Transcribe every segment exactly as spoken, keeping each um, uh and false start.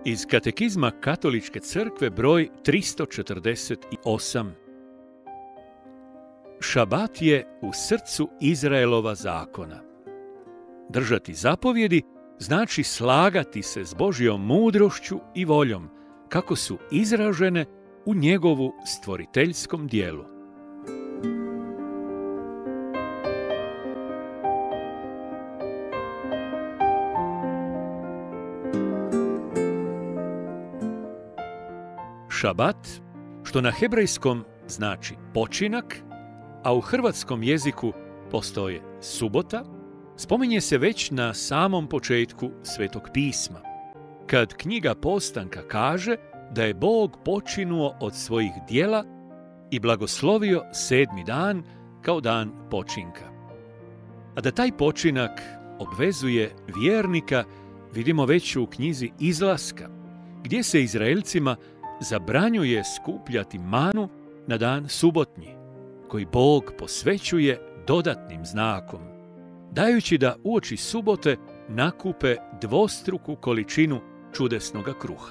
Iz Katekizma Katoličke crkve broj tristo četrdeset osam. Šabat je u srcu Izraelova zakona. Držati zapovjedi znači slagati se s Božjom mudrošću i voljom, kako su izražene u njegovu stvoriteljskom dijelu. Šabat, što na hebrejskom znači počinak, a u hrvatskom jeziku postoje subota, spominje se već na samom početku Svetog pisma, kad knjiga Postanka kaže da je Bog počinuo od svojih djela i blagoslovio sedmi dan kao dan počinka. A da taj počinak obvezuje vjernika vidimo već u knjizi Izlaska, gdje se Izraelcima zabranjuje skupljati manu na dan subotnji, koji Bog posvećuje dodatnim znakom, dajući da uoči subote nakupe dvostruku količinu čudesnoga kruha.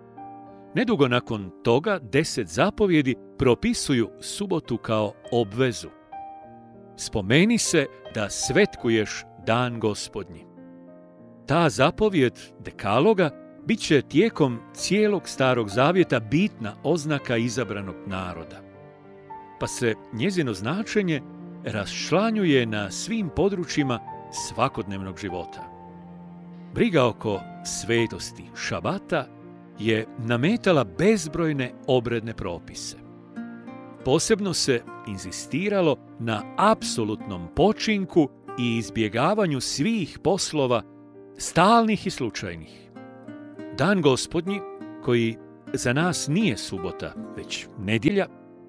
Nedugo nakon toga deset zapovjedi propisuju subotu kao obvezu. Spomeni se da svetkuješ dan Gospodnji. Ta zapovjed dekaloga bit će tijekom cijelog Starog zavjeta bitna oznaka izabranog naroda, pa se njezino značenje raščlanjuje na svim područjima svakodnevnog života. Briga oko svetosti šabata je nametala bezbrojne obredne propise. Posebno se inzistiralo na apsolutnom počinku i izbjegavanju svih poslova, stalnih i slučajnih. Dan Gospodnji, koji za nas nije subota, već nedjelja,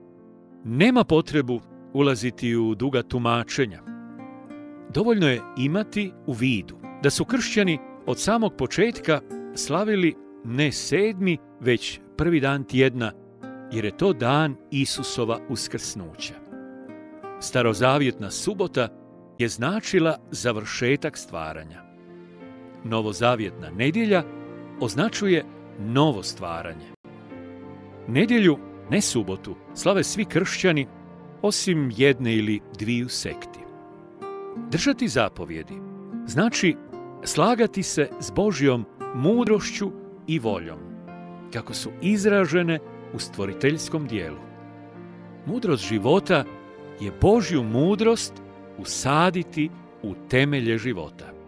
nema potrebu ulaziti u duga tumačenja. Dovoljno je imati u vidu da su kršćani od samog početka slavili ne sedmi, već prvi dan tjedna, jer je to dan Isusova uskrsnuća. Starozavjetna subota je značila završetak stvaranja. Novozavjetna nedjelja označuje novo stvaranje. Nedjelju, ne subotu, slave svi kršćani, osim jedne ili dviju sekti. Držati zapovjedi znači slagati se s Božjom mudrošću i voljom, kako su izražene u stvoriteljskom dijelu. Mudrost života je Božju mudrost usaditi u temelje života.